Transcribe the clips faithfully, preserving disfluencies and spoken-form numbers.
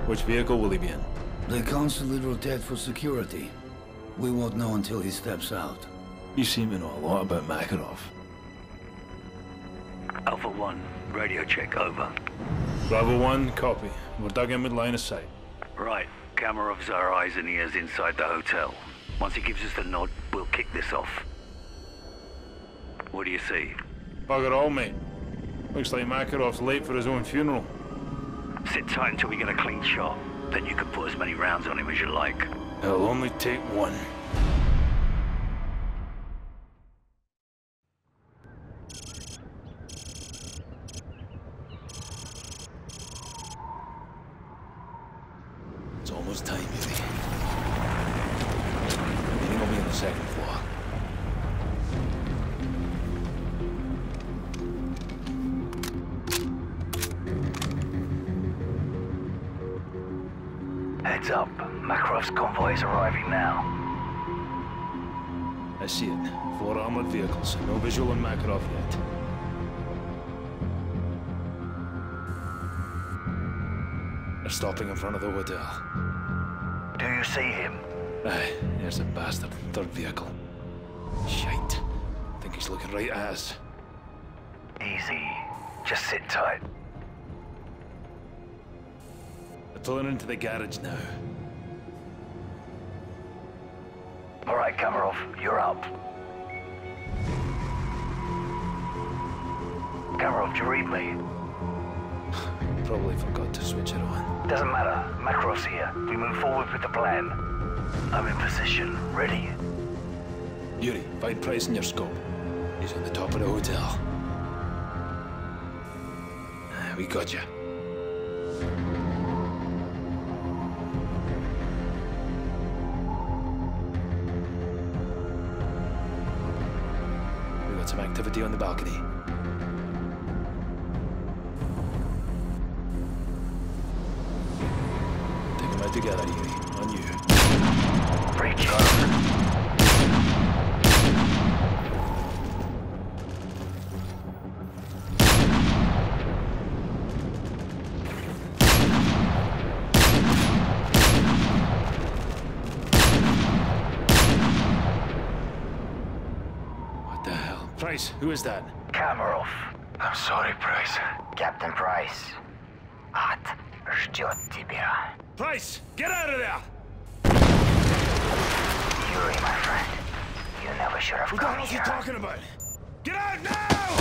Which vehicle will he be in? The consul will rotate for security. We won't know until he steps out. You seem to know a lot about Makarov. Alpha one, radio check, over. Bravo one, copy. We're dug in with line of sight. Right. Kamarov's our eyes and ears inside the hotel. Once he gives us the nod, we'll kick this off. What do you see? Bugger all, mate. Looks like Makarov's late for his own funeral. Sit tight until we get a clean shot. Then you can put as many rounds on him as you like. It'll only take one. It's almost time, Yuri. Meeting will be on the second floor. Heads up. Makarov's convoy is arriving now. I see it. Four armored vehicles. No visual on Makarov yet. They're stopping in front of the hotel. Do you see him? Aye, there's a bastard. Third vehicle. Shite. I think he's looking right at us. Easy. Just sit tight. They're pulling into the garage now. All right, Kamarov, you're up. Kamarov, do you read me? Probably forgot to switch it on. Doesn't matter. Makarov's here. We move forward with the plan. I'm in position. Ready? Yuri, find Price in your scope. He's on the top of the hotel. We got you. We got some activity on the balcony. Take them out together, Yuri. On you. Breach over. Price, who is that? Kamarov. I'm sorry, Price. Captain Price. Ад ждет тебя. Price, get out of there! Yuri, my friend. You never should have Who the come hell's he here. talking about? Get out now!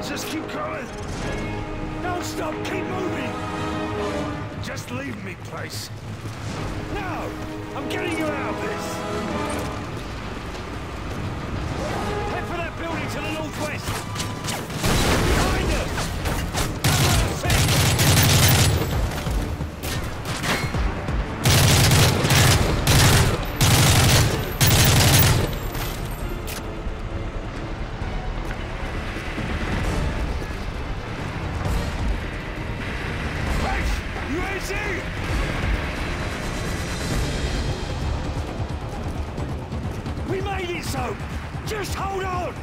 Just keep coming. Don't stop, keep moving. Just leave me, Price. No, I'm getting you out of this. Head for that building to the northwest. Behind us. We made it, so just hold on!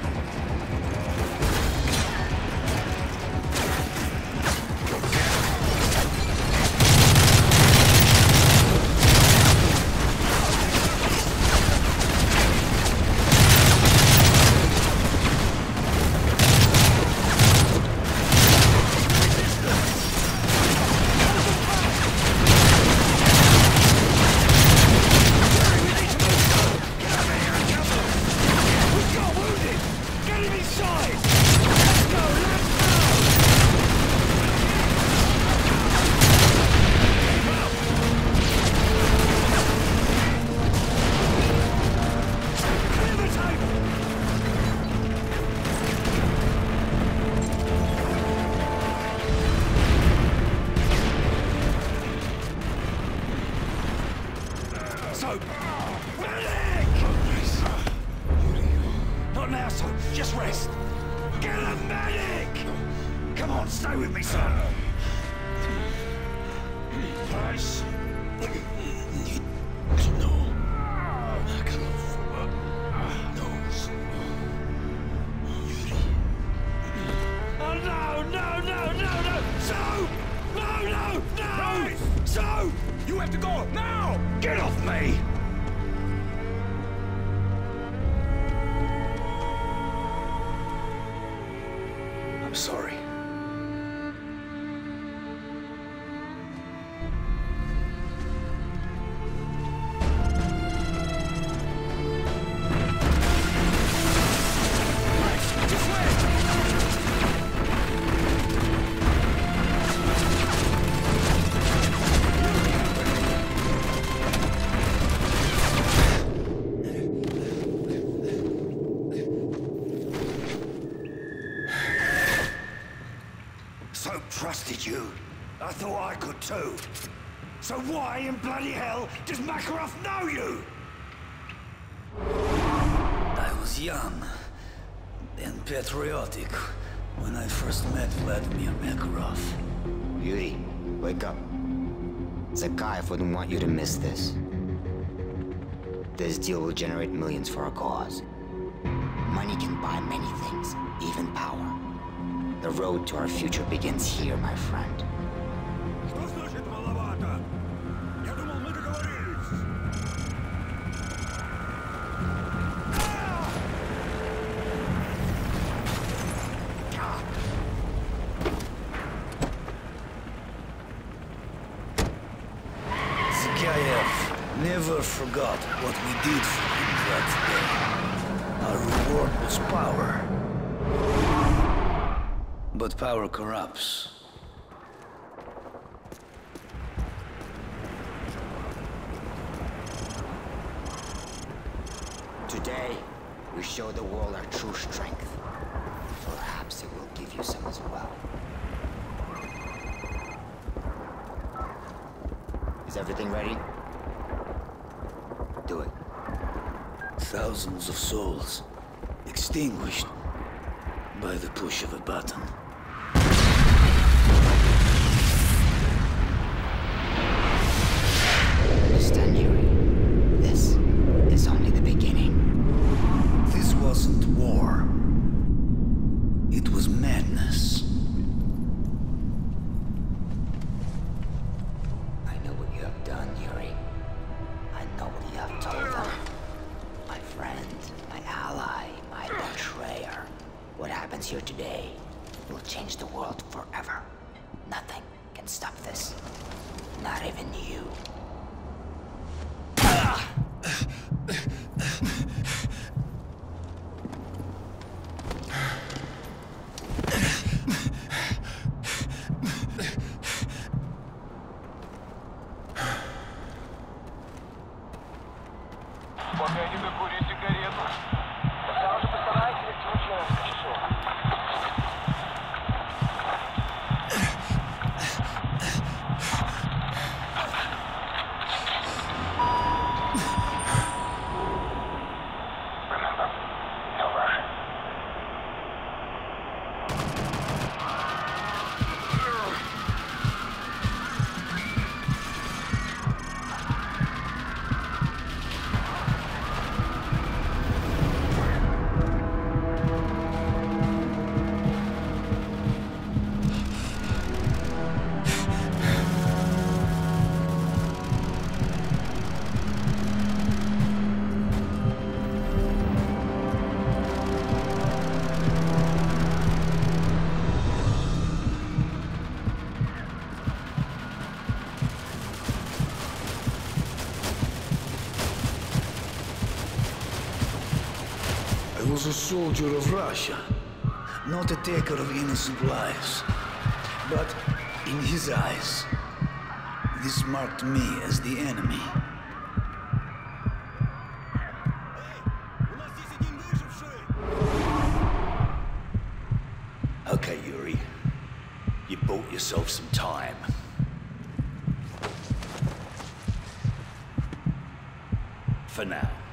Not now, son. Just rest. Get a medic! Come on, stay with me, son. Price. Need to know. Makarov knows. Yuri. Oh no, no, no, no, no! So! No, no, no! Price! So! You have to go now! Get off me! I'm sorry. So trusted you. I thought I could too. So why in bloody hell does Makarov know you? I was young and patriotic when I first met Vladimir Makarov. Yuri, wake up. Zakayev wouldn't want you to miss this. This deal will generate millions for our cause. Money can buy many things, even power. The road to our future begins here, my friend. Zakayev never forgot what we did for him that day. Our reward was power. But power corrupts. Today, we show the world our true strength. Perhaps it will give you some as well. Is everything ready? Do it. Thousands of souls extinguished by the push of a button. Understand, Yuri. This is only the beginning. This wasn't war. It was madness. I know what you have done, Yuri. I know what you have told them. My friend, my ally, my betrayer. What happens here today will change the world forever. Nothing can stop this. Not even you. soldier of Russia, not a taker of innocent lives. But in his eyes, this marked me as the enemy. Okay, Yuri. You bought yourself some time. For now.